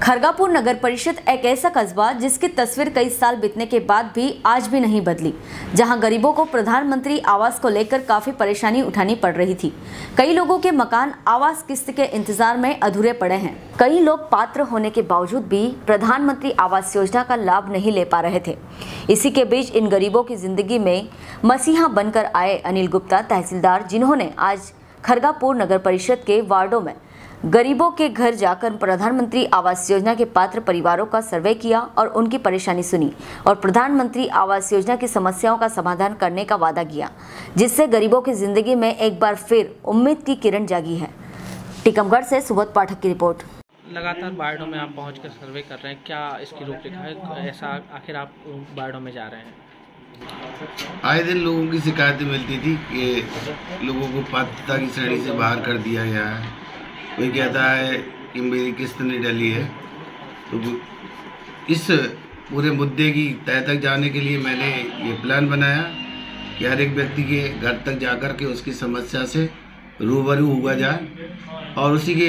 खरगापुर नगर परिषद एक ऐसा कस्बा जिसकी तस्वीर कई साल बीतने के बाद भी आज भी नहीं बदली, जहां गरीबों को प्रधानमंत्री आवास को लेकर काफी परेशानी उठानी पड़ रही थी। कई लोगों के मकान आवास किस्त के इंतजार में अधूरे पड़े हैं। कई लोग पात्र होने के बावजूद भी प्रधानमंत्री आवास योजना का लाभ नहीं ले पा रहे थे। इसी के बीच इन गरीबों की जिंदगी में मसीहा बनकर आए अनिल गुप्ता तहसीलदार, जिन्होंने आज खरगापुर नगर परिषद के वार्डों में गरीबों के घर जाकर प्रधानमंत्री आवास योजना के पात्र परिवारों का सर्वे किया और उनकी परेशानी सुनी और प्रधानमंत्री आवास योजना की समस्याओं का समाधान करने का वादा किया, जिससे गरीबों की जिंदगी में एक बार फिर उम्मीद की किरण जागी है। टीकमगढ़ से सुबोध पाठक की रिपोर्ट। लगातार वार्डों में आप पहुंचकर सर्वे कर रहे हैं, क्या इसकी रूपरेखा है? ऐसा आखिर आप वार्डों में जा रहे हैं? आए दिन लोगों की शिकायतें मिलती थी कि लोगों को पात्रता की श्रेणी से बाहर कर दिया गया है। कोई कहता है कि मेरी किस्त नहीं डली है। तो इस पूरे मुद्दे की तह तक जाने के लिए मैंने ये प्लान बनाया कि हर एक व्यक्ति के घर तक जाकर के उसकी समस्या से रूबरू हुआ जाए और उसी के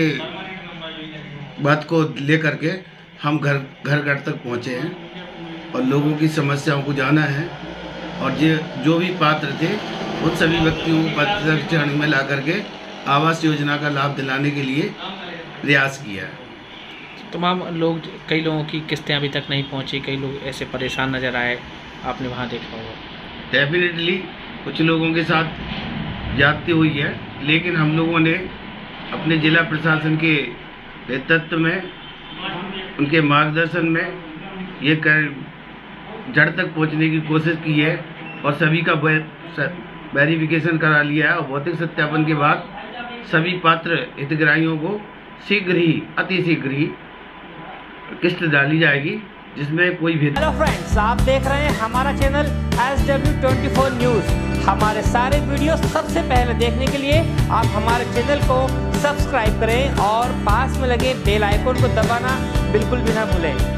बात को लेकर के हम घर तक पहुँचे हैं और लोगों की समस्याओं को जाना है और जो भी पात्र थे उन सभी व्यक्तियों को पात्रता की श्रेणी में ला करके आवास योजना का लाभ दिलाने के लिए प्रयास किया है। तमाम लोग, कई लोगों की किस्तें अभी तक नहीं पहुंची, कई लोग ऐसे परेशान नज़र आए, आपने वहां देखा होगा। डेफिनेटली कुछ लोगों के साथ ज्यादती हुई है, लेकिन हम लोगों ने अपने जिला प्रशासन के नेतृत्व में, उनके मार्गदर्शन में ये जड़ तक पहुंचने की कोशिश की है और सभी का वेरिफिकेशन करा लिया है और भौतिक सत्यापन के बाद सभी पात्र हितग्राहियों को शीघ्र ही, अति शीघ्र ही किस्त डाली जाएगी, जिसमें कोई भी। हेलो फ्रेंड्स, आप देख रहे हैं हमारा चैनल SW24 न्यूज़। हमारे सारे वीडियो सबसे पहले देखने के लिए आप हमारे चैनल को सब्सक्राइब करें और पास में लगे बेल आइकन को दबाना बिल्कुल भी ना भूलें।